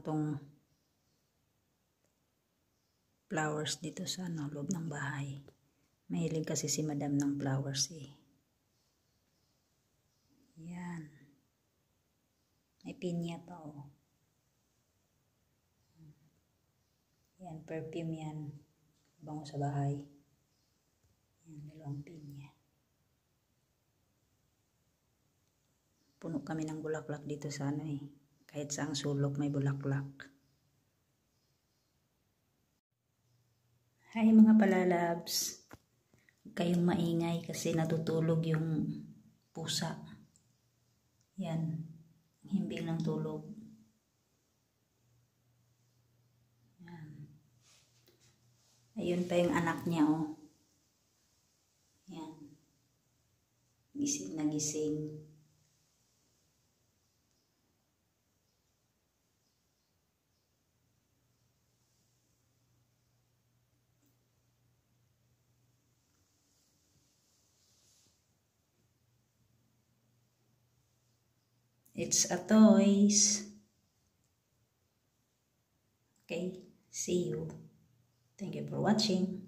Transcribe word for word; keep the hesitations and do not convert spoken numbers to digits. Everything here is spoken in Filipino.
tong flowers dito sa ano, loob ng bahay. Mahilig kasi si madam ng flowers eh. Yan. May pinya pa oh. Yan, perfume yan. Bango sa bahay. Yan, dalawang pinya. Puno kami ng bulaklak dito sa ano eh. Kahit saang sulok may bulaklak. Hi mga palalabs. Huwag kayong maingay kasi natutulog yung pusa. Yan. Himbing ng tulog. Yan. Ayun pa yung anak niya oh. Yan. Gising na gising. It's a toys. Okay, see you. Thank you for watching.